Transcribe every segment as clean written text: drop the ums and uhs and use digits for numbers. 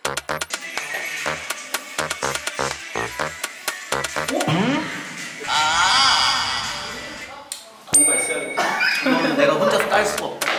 뭔가 있어야겠다. 이거는 내가 혼자서 깔 수가 없다.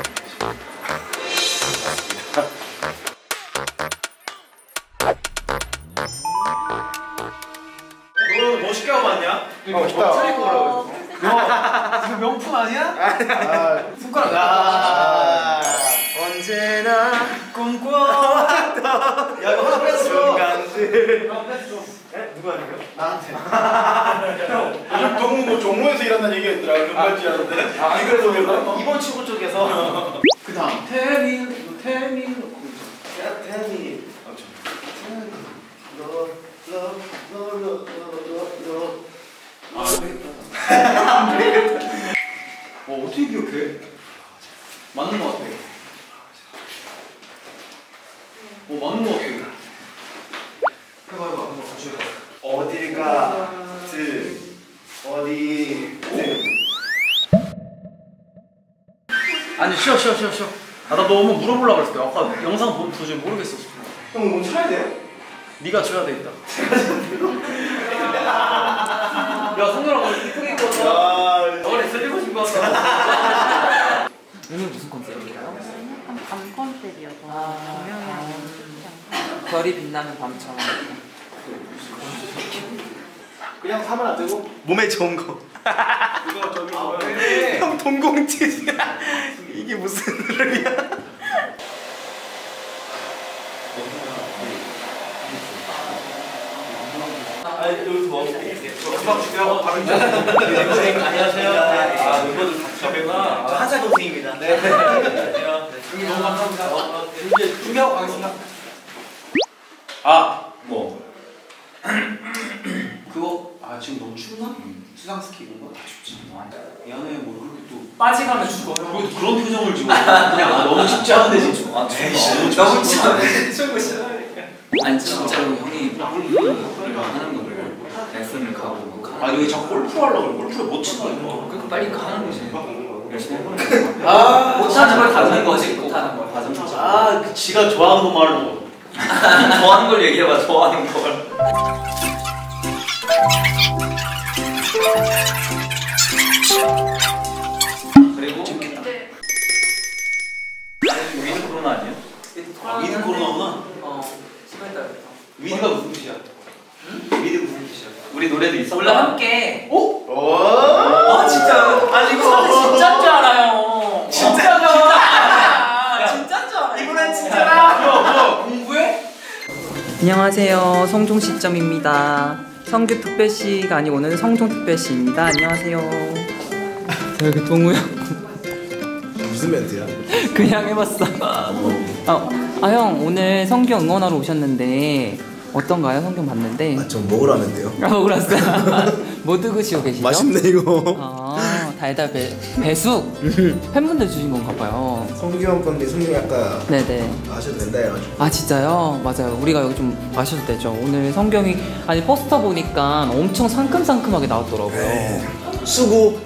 너 멋있게 하고 왔냐? 멋있다. 차릴 거라고. 이거 명품 아니야? 손가락. 언제나 꿈꿔왔던. 야 이거 하나 뺐어. 순간들. 하나 뺐어. 에? 누가 하는 거야? 나한테. 형, 동무 뭐 종로에서 일한다는 얘기했더라. 금발지라는데. 이거에서 이번 친구 쪽에서. 그 다음 태민 넣고 있어. 태민. 안 되겠다. 어떻게 기억해? 맞는 거 같아. 맞는 거 같아. 해봐. 한번 같이 해봐. 어딜 가? 어디? 아니 쉬어. 나 너무 물어보려고 그랬어. 아까 영상 보는 도중에 모르겠어. 형, 뭐 쳐야 돼? 네가 줘야 되겠다. 야 성렬아 오늘 이쁘게 입고 왔어. 너네 슬리퍼 신고 왔어. 오늘 무슨 컨셉인가요? 약간 밤 컨셉이어서 조명이 별이 빛나는 밤처럼. 그냥 사면 안 되고? 몸에 좋은 거. 이거 저기 뭐야? 그래. 형 동공지지야. 이게 무슨 흐름이야? 여기서 먹을게. 금방 준비하고 바로 안녕하세요. 아 멤버들 같이 잡구나. 저 한살 동생입니다. 네. 여기 너무 감사합니다. 이제 준비하고 가겠습니다. 뭐 그거 지금 너무 춥나? 수상 스키 이런 거 다 춥지. 미안해 뭐 그렇게 또 빠지가면 죽어. 그런 표정을 지고 그냥 너무 춥지 않은데 지금. 너무 춥지 않은데 춥고 싫어하니까. 아니 진짜로 형이 이거 하는 거를 레슨을 가고 여기 저 골프 하려고 그래. 골프를 못 치나 이거. 그러니까 빨리 하는 거지. 열심히 해보는 거야. 못하는 걸 다듬는 거지. 못하는 걸 다듬는 거지. 그 지가 좋아하는 거 말로. 좋아하는 걸 얘기해봐. 좋아하는 걸. 그리고 위드 코로나 아니에요? 위드 코로나구나. 10월달부터. 위드가 무슨 뜻이야? 위드 무슨 뜻이야? 우리 노래도 있어. 원래 함께. 오! 진짜요? 아니 이거 진짜인 줄 알아요. 진짜인 줄 알아. 진짜인 줄 알아. 이번엔 진짜다. 공부해? 안녕하세요. 성종 시점입니다. 성규 특별시가 아니고 오늘은 성종 특별시입니다. 안녕하세요. 여기 동우 형. 무슨 멘트야? 그냥 해봤어. 형 오늘 성경 응원하러 오셨는데 어떤가요? 성경 봤는데. 전 먹으라면 돼요. 먹으랐어요. 뭐 드시고 계시죠? 맛있네 이거. 달달 배숙. 팬분들 주신 건가 봐요. 성규 형 건데 성규 아까 네네. 마셔도 된다 해가지고. 아 진짜요? 맞아요. 우리가 여기 좀 마셔도 되죠. 오늘 성경이 포스터 보니까 엄청 상큼상큼하게 나왔더라고요. 네. 수고.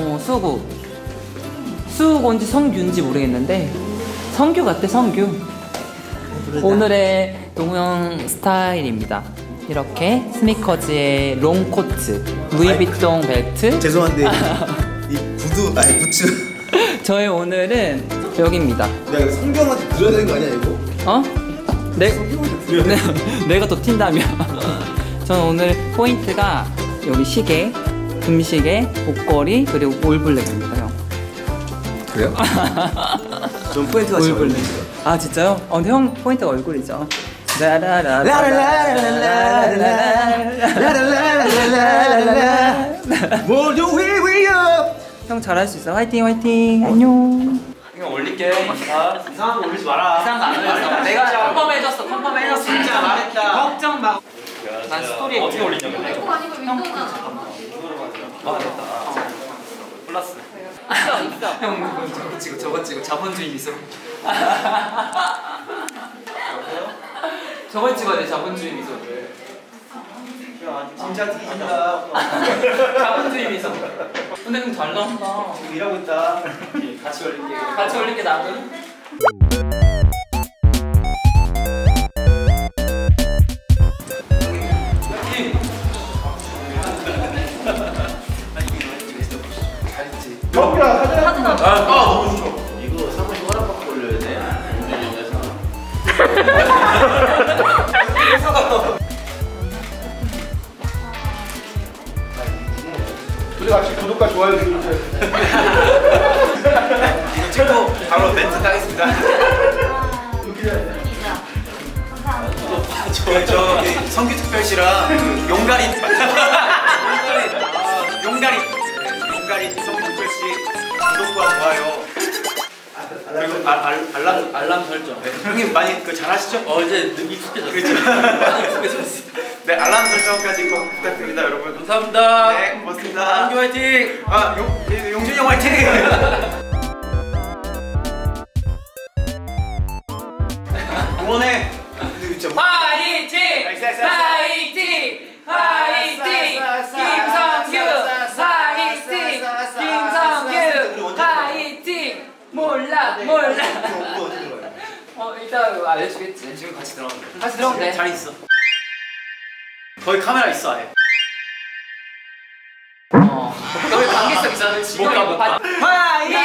수고인지 성규인지 모르겠는데 성규 같아. 성규. 오늘의 동영 스타일입니다. 이렇게 스니커즈의 롱코트, 루이비통 벨트. 죄송한데 이 구두 부츠. 저의 오늘은 여기입니다. 내가 성경한테 드려야 되는 거 아니야 이거? 내가 더 튄다며. 저는 오늘 포인트가 여기 시계, 금시계, 목걸이 그리고 올블랙입니다. 형. 그래요? 좀 포인트가 올블랙. 아 진짜요? 근데 형 포인트가 얼굴이죠. 모두 위위요. 형 잘할 수 있어. 화이팅 화이팅. 안녕. 이거 올릴게. 이상한 거 올리지 마라. 이상한 거 안 올렸어. 내가 컨펌해줬어. 컨펌해줬어. 진짜 말했다. 걱정 마. 난 스토리 어떻게 올리냐고. 그거 아니고 윈도우잖아. 됐다. 플러스. 형 저거 찍고 자본주의 미소. 저걸 찍어야 돼. 자본주의 미소. 진짜 뒤진다. 자본주의 미소. 근데 형 잘 나온다. 지금 일하고 있다. 같이 올릴게. 같이 올릴게 나도. 형이랑 사진 사진 한 너무 좋죠. 이거 사모님 허락받고 올려야 돼. 운전용에서. 둘이 같이 구독과 좋아요 누르세요. 이거 찍고 바로 멘트 따겠습니다. 저기 성규특별시랑 용가리 용가리 성규특별시 구독과 좋아요 그리고 알람 설정. 네. 형님 많이 그 잘하시죠? 이제 익숙해졌어요. 그렇죠. 많이 익숙해졌어요. 네, 알람 설정까지 꼭 부탁드립니다, 여러분. 감사합니다. 네, 고맙습니다. 성규 화이팅. 용준이 형 화이팅. 응원해. 화이팅! 화이팅! 화이팅! 김성규! 화이팅! 김성규! 화이팅! 몰라! 이따 알려주겠지. 지금 같이 들어가면 돼. 같이 들어가면 돼. 잘 있어. 거기 카메라 있어, 아예. 너의 관계성 있어. 못 가. 화이팅!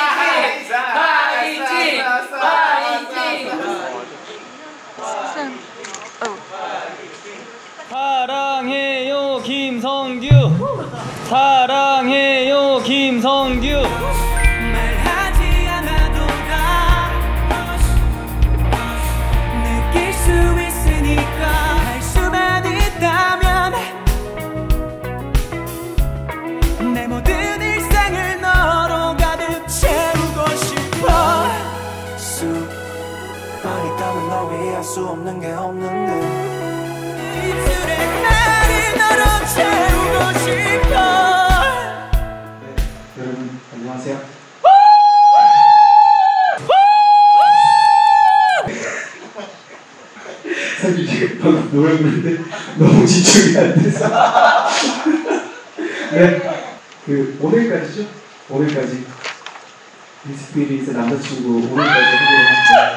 화이팅! 화이팅! 사랑해요 김성규 사랑해요 김성규 말하지 않아도 다 느낄 수 있으니까 할 수만 있다면 내 모든 일상을 너로 가득 채우고 싶어 수많이 따면 너 이해할 수 없는 게 없는데 이틀의 날이 너로 채우고 싶어. 여러분 안녕하세요. 사실 지금 방금 노래 부르는데 너무 집중이 안 돼서 네, 그 오늘까지죠? 오늘까지 인스피릿의 남자친구 오늘까지 하고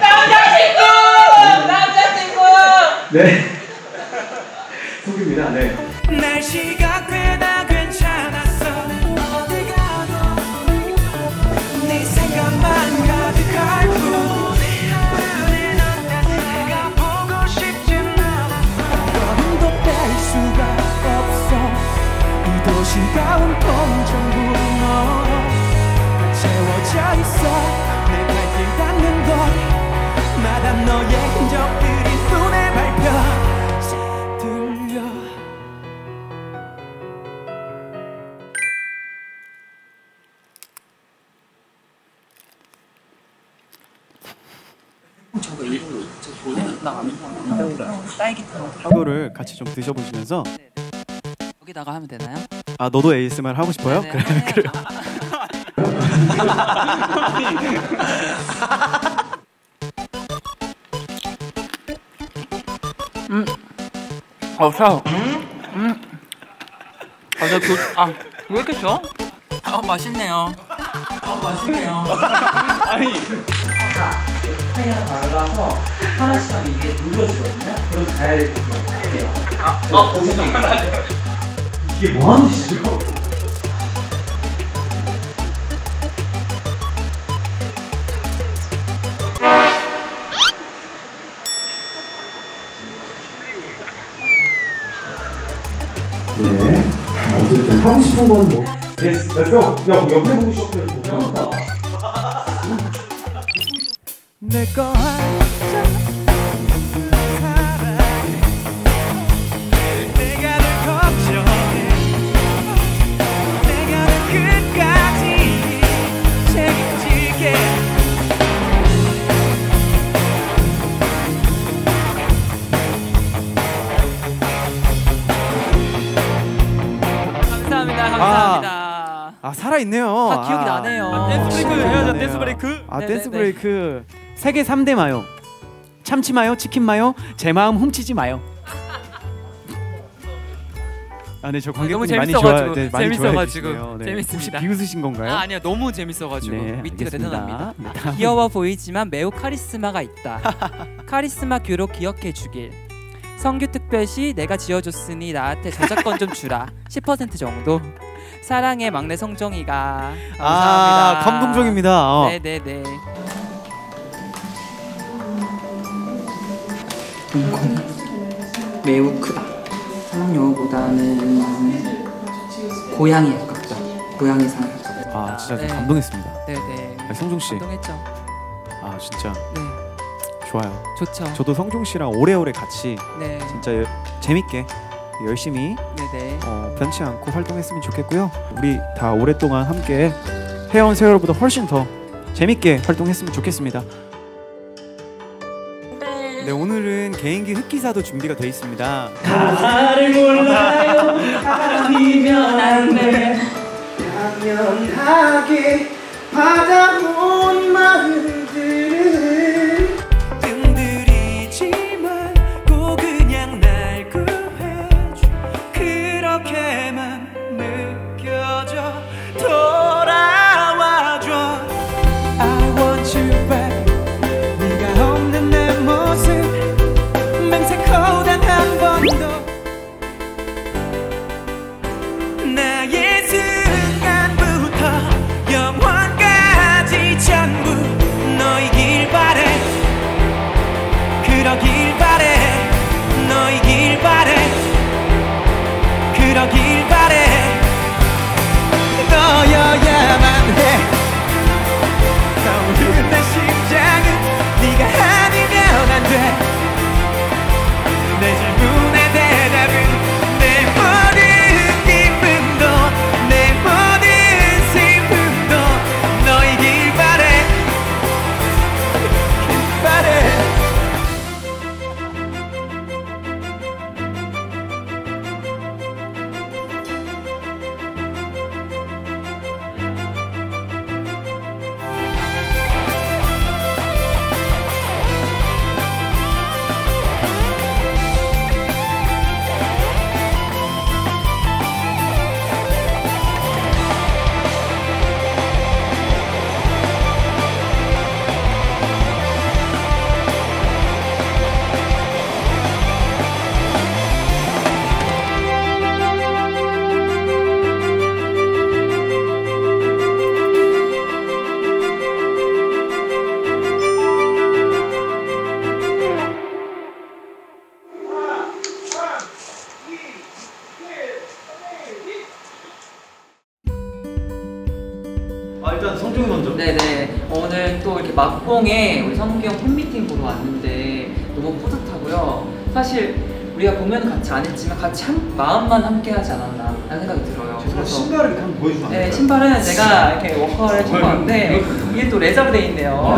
남자친구! 네 성규입니다. 네. 날씨가 꽤나 괜찮았어 어디 가도 네 생각만 가득할 뿐 눈에 내가 보고 싶진 않았어 걸음도 뗄 수가 없어 이 도시가 온통 전부 너로 채워져 있어 내 발길 닿는 곳마다 너의 흔적들이 눈에 밟혀 이거를 같이 좀 드셔보시면서 여기다가 하면 되나요? 아 너도 ASMR 하고 싶어요? 네네. 그래. 샤워. 왜 이렇게 줘? 맛있네요. 맛있네요. 아니 하얀 발라서 하나씩 이게 눌러주거든요. 그럼 잘 해요. 이게 뭐 하는 짓이죠? 네. 어쨌든 하고 싶은 건 뭐. 야, 옆에 보고 싶어요. 못한다. 내거 하자 사랑해 내가 늘 걱정해 내가 늘 끝까지 책임질게 감사합니다. 아 살아있네요. 기억이 나네요. 댄스 브레이크 해야죠. 댄스 브레이크. 댄스 브레이크. 세계 3대 마요. 참치 마요, 치킨 마요, 제 마음 훔치지 마요. 네, 저 관객분이 많이 재밌어가지고 많이 재밌어가지고 네. 재밌습니다. 혹시 비웃으신 건가요? 아니요, 너무 재밌어가지고 네, 위트가 알겠습니다. 대단합니다. 네, 귀여워 보이지만 매우 카리스마가 있다. 카리스마 규로 기억해 주길. 성규 특별시 내가 지어줬으니 나한테 저작권 좀 주라 10% 정도. 사랑해 막내 성종이가. 감사합니다. 감동적입니다. 네네네. 매우 크다. 사랑여보다는 고양이에 가깝죠. 고양이 사랑. 아 진짜 좀 네. 감동했습니다. 네네. 성종 씨. 감동했죠. 아 진짜 네. 좋아요. 좋죠. 저도 성종 씨랑 오래오래 같이 네. 진짜 재밌게 열심히 네네. 변치 않고 활동했으면 좋겠고요. 우리 다 오랫동안 함께 해온 세월보다 훨씬 더 재밌게 활동했으면 좋겠습니다. 네, 오늘은 개인기 흑기사도 준비가 되어 있습니다. 가사를 몰라요. 아니면 안 돼. 당연하게 받아온 마음들은 뜸들이지 말고 그냥 날 구해줘. 그렇게만 느껴져. 돌아와줘. I want you back. 네가 없는 내 모습 맹세코 단 한 번도. 나의 순간부터 영원까지 전부 너이길 바래. 그러길 바래. 너이길 바래. 그러길 바래. 너여야만 해. 떠오르는 내 심장은 네가 아니면 안 돼. 내 질문의 대답은 내 모든 기쁨도 내 모든 슬픔도 너이길 바래. 바래. 일단 성종이 먼저. 네네. 오늘 또 이렇게 막봉에 우리 성규 형 팬미팅 보러 왔는데 너무 뿌듯하고요. 사실 우리가 공연은 같이 안 했지만 같이 마음만 함께 하지 않았나 라는 생각이 들어요. 제가 신발을 이렇게 한번 보여주면 안 될까요? 네, 신발은 제가 이렇게 워커를 해준 건데 이게 또 레저로 돼 있네요.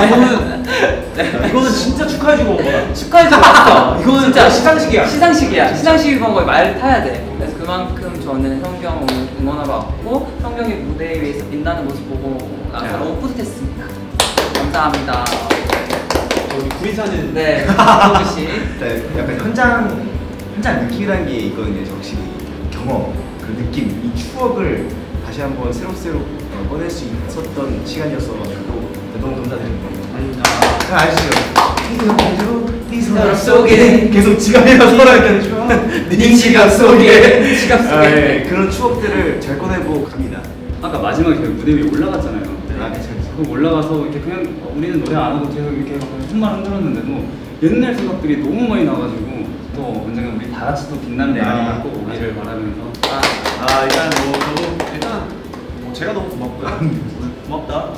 이거는 진짜 축하해주고 온 거야. 축하해주고 왔어. 이거는 진짜 시상식이야. 시상식이야. 시상식이면 거의 말 타야 돼. 그래서 그만큼 저는 성경 오늘 응원하러 왔고 성경이 무대 위에서 빛나는 모습 보고 너무 뿌듯했습니다. 감사합니다. 저기 구리사는 네, 성규 씨. 네, 약간 현장 느낌이라는 게 있거든요. 확실히 경험, 그 느낌, 이 추억을 다시 한번 새록새록 꺼낼 수 있었던 시간이었어가지고 너무 감사드립니다. 아시죠? 네 서랍 속에 계속 지갑이나 서랍에 네 지갑 속에 지갑 속에 그런 추억들을 잘 꺼내고 갑니다. 아까 마지막에 저희 무대 위에 올라갔잖아요. 아, 그쵸. 그 올라가서 이렇게 그냥 우리는 노래 안 하고 계속 이렇게 손만 흔들었는데도 옛날 생각들이 너무 많이 나가지고 또 언젠가 우리 다 같이 또 빛나는 날이 꼭 오기를 바라면서 일단 저도 제가 너무 고맙고요. 고맙다.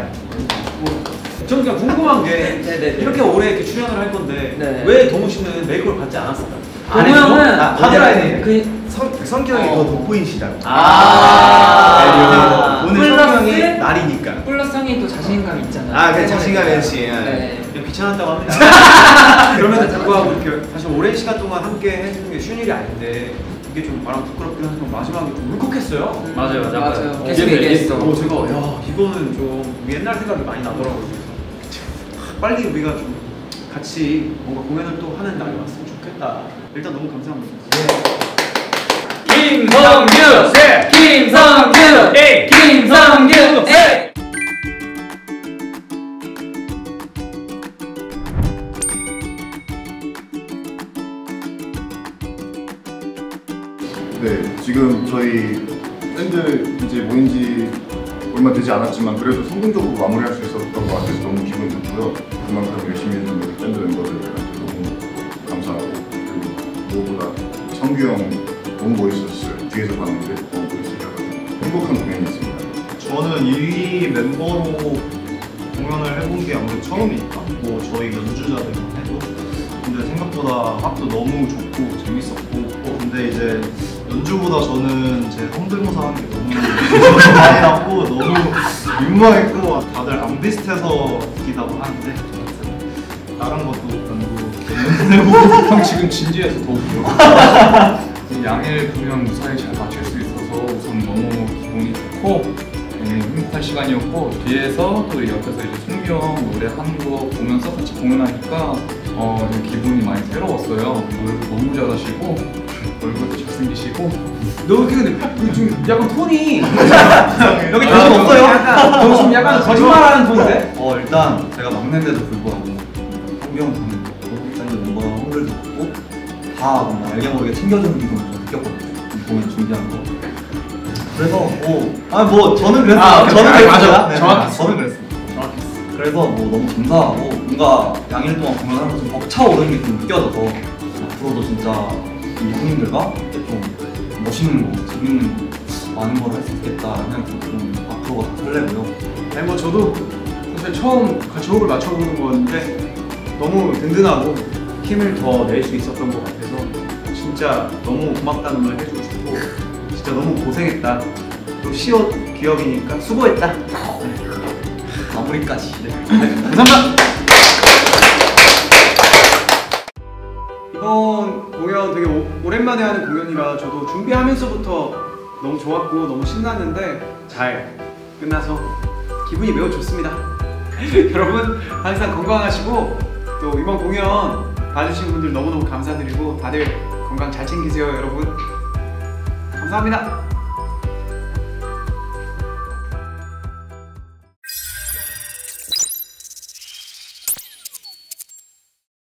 저는 그냥 궁금한 게 이렇게 오래 이렇게 출연을 할 건데 왜 동우 씨는 메이크업을 받지 않았을까? 동우 형은 하드라인이 성격이 더 돋보이시다고. 오늘 성경이 날이니까. 플러스 형이 또 자신감 있잖아요. 그래 자신감 MC. 그냥 귀찮았다고 합니다. 그럼에도 불구하고 이렇게 사실 오랜 시간 동안 함께 해주는 게 쉬운 일이 아닌데 이게 좀 말하면 부끄럽긴 하지만 마지막에 좀 울컥했어요. 맞아요. 계속 얘기했어. 제가 이거는 좀 옛날 생각이 많이 나더라고요. 빨리 우리가 좀 같이 뭔가 공연을 또 하는 날이 왔으면 좋겠다. 일단 너무 감사합니다. 김성규! 김성규! 김성규! 네, 지금 저희 밴드 이제 모인 지 얼마 되지 않았지만 그래도 성공적으로 마무리할 수 있었던 것 같아서 너무 기분이 좋고요. 그만큼 열심히 해준 우리 밴드 멤버들한테 너무 감사하고, 그리고 무엇보다 성규 형 너무 멋있었어요. 뒤에서 봤는데 너무 멋있어요. 행복한 공연이었습니다. 저는 1위 멤버로 공연을 해본 게 아무래도 처음이니까 뭐 저희 연주자들만 해도 근데 생각보다 합도 너무 좋고 재밌었고 근데 이제 연주보다 저는 제 성대모사 하는 게 너무 많이 났고 너무 민망했고 다들 안 비슷해서 웃기다고 하는데 다른 것도 연구 형 지금 진지해서 더 웃겨. 양일 공연 무사히 잘 마칠 수 있어서 우선 너무 기분이 좋고 행복한 시간이었고, 뒤에서 또 옆에서 이제 승규 형 노래 하는 거 보면서 같이 공연하니까 좀 기분이 많이 새로웠어요. 노래도 너무 잘하시고 얼굴도 잘생기시고. 너 이렇게 근데 좀 약간 톤이 여기 관심 없어요? 너 좀 약간 거짓말하는 톤인데? 일단 제가 막내인데도 불구하고 성규 형 보는 밴드 멤버랑 형들도 있고 다 뭔가 알게 모르게 챙겨주는 기분을 좀 느꼈거든요. 이 공연 준비한 거. 그래서 저는 그랬어요. 저는 그랬어요. 네, 정확히. 저는 그랬어요. 그래서 뭐 너무 감사하고 뭔가 양일 동안 공연하면서 좀 벅차오르는 게 좀 느껴져서 앞으로도 진짜 이 형님들과 이렇게 좀 멋있는 거, 재밌는 많은 걸 할 수 있겠다라는 생각이 좀 앞으로가 더 설레고요. 아니 뭐 저도 사실 처음 같이 호흡을 맞춰보는 거였는데 너무 든든하고 힘을 더 낼 수 있었던 것 같아서 진짜 너무 고맙다는 말 해주고 싶고 진짜 너무 고생했다. 또 시옷 기억이니까 수고했다. 마무리까지. 감사합니다. 이번 공연 되게 오랜만에 하는 공연이라 저도 준비하면서부터 너무 좋았고 너무 신났는데 잘 끝나서 기분이 매우 좋습니다. 여러분 항상 건강하시고 또 이번 공연 봐주신 분들 너무너무 감사드리고 다들 건강 잘 챙기세요 여러분. 감사합니다.